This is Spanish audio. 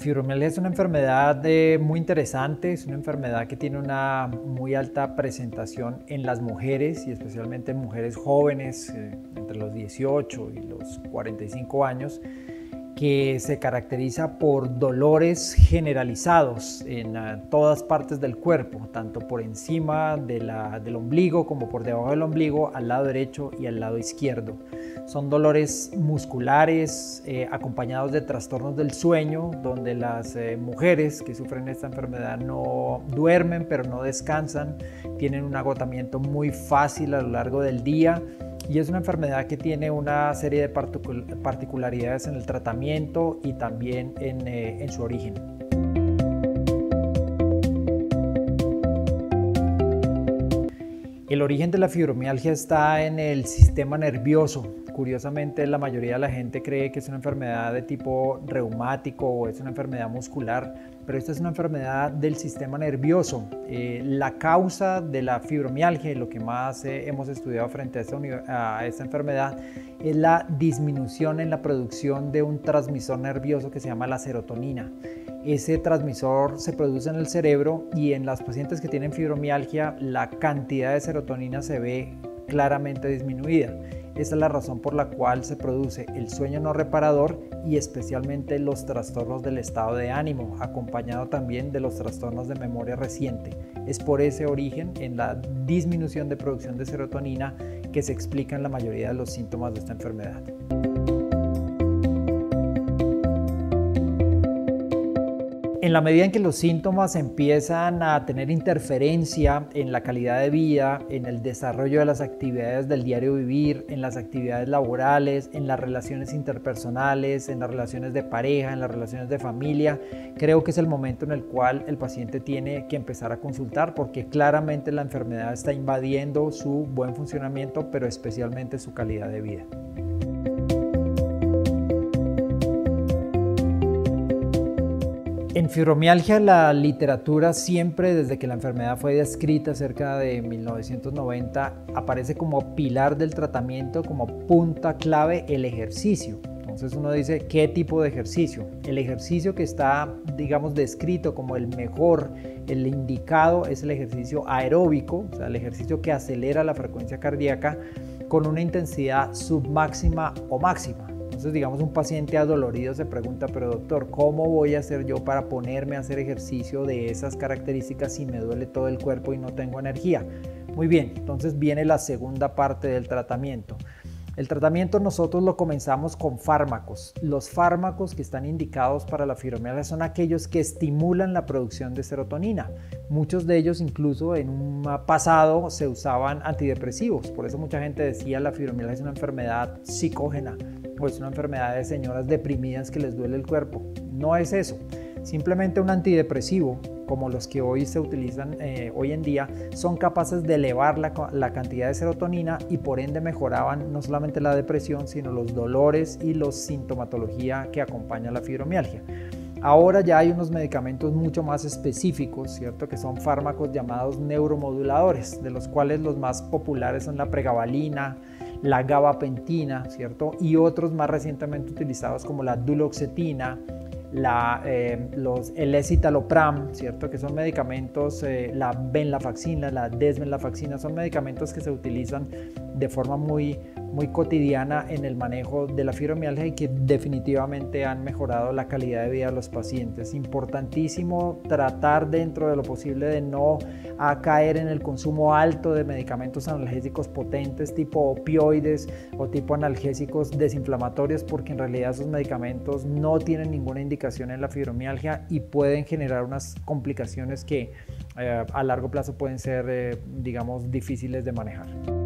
fibromialgia es una enfermedad muy interesante, es una enfermedad que tiene una muy alta presentación en las mujeres y especialmente en mujeres jóvenes entre los 18 y los 45 años, que se caracteriza por dolores generalizados en todas partes del cuerpo, tanto por encima del ombligo como por debajo del ombligo, al lado derecho y al lado izquierdo. Son dolores musculares acompañados de trastornos del sueño, donde las mujeres que sufren esta enfermedad no duermen, pero no descansan, tienen un agotamiento muy fácil a lo largo del día. Y es una enfermedad que tiene una serie de particularidades en el tratamiento y también en su origen. El origen de la fibromialgia está en el sistema nervioso. Curiosamente, la mayoría de la gente cree que es una enfermedad de tipo reumático o es una enfermedad muscular, pero esta es una enfermedad del sistema nervioso. La causa de la fibromialgia y lo que más hemos estudiado frente a esta enfermedad es la disminución en la producción de un transmisor nervioso que se llama la serotonina. Ese transmisor se produce en el cerebro y en las pacientes que tienen fibromialgia la cantidad de serotonina se ve claramente disminuida. Esa es la razón por la cual se produce el sueño no reparador y especialmente los trastornos del estado de ánimo, acompañado también de los trastornos de memoria reciente. Es por ese origen en la disminución de producción de serotonina que se explican la mayoría de los síntomas de esta enfermedad. En la medida en que los síntomas empiezan a tener interferencia en la calidad de vida, en el desarrollo de las actividades del diario vivir, en las actividades laborales, en las relaciones interpersonales, en las relaciones de pareja, en las relaciones de familia, creo que es el momento en el cual el paciente tiene que empezar a consultar porque claramente la enfermedad está invadiendo su buen funcionamiento, pero especialmente su calidad de vida. En fibromialgia la literatura siempre, desde que la enfermedad fue descrita cerca de 1990, aparece como pilar del tratamiento, como punta clave el ejercicio. Entonces uno dice, ¿qué tipo de ejercicio? El ejercicio que está, digamos, descrito como el mejor, el indicado, es el ejercicio aeróbico, o sea, el ejercicio que acelera la frecuencia cardíaca con una intensidad submáxima o máxima. Entonces, digamos, un paciente adolorido se pregunta, pero doctor, ¿cómo voy a hacer yo para ponerme a hacer ejercicio de esas características si me duele todo el cuerpo y no tengo energía? Muy bien, entonces viene la segunda parte del tratamiento. El tratamiento nosotros lo comenzamos con fármacos. Los fármacos que están indicados para la fibromialgia son aquellos que estimulan la producción de serotonina. Muchos de ellos incluso en un pasado se usaban antidepresivos. Por eso mucha gente decía la fibromialgia es una enfermedad psicógena o es una enfermedad de señoras deprimidas que les duele el cuerpo. No es eso. Simplemente un antidepresivo, como los que hoy se utilizan hoy en día, son capaces de elevar la cantidad de serotonina y por ende mejoraban no solamente la depresión, sino los dolores y la sintomatología que acompaña la fibromialgia. Ahora ya hay unos medicamentos mucho más específicos, ¿cierto? Que son fármacos llamados neuromoduladores, de los cuales los más populares son la pregabalina, la gabapentina, ¿cierto? Y otros más recientemente utilizados como la duloxetina, el escitalopram, ¿cierto? Que son medicamentos, la venlafaxina, la desvenlafaxina, son medicamentos que se utilizan de forma muy cotidiana en el manejo de la fibromialgia y que definitivamente han mejorado la calidad de vida de los pacientes. Importantísimo tratar dentro de lo posible de no caer en el consumo alto de medicamentos analgésicos potentes tipo opioides o tipo analgésicos desinflamatorios, porque en realidad esos medicamentos no tienen ninguna indicación en la fibromialgia y pueden generar unas complicaciones que a largo plazo pueden ser, digamos, difíciles de manejar.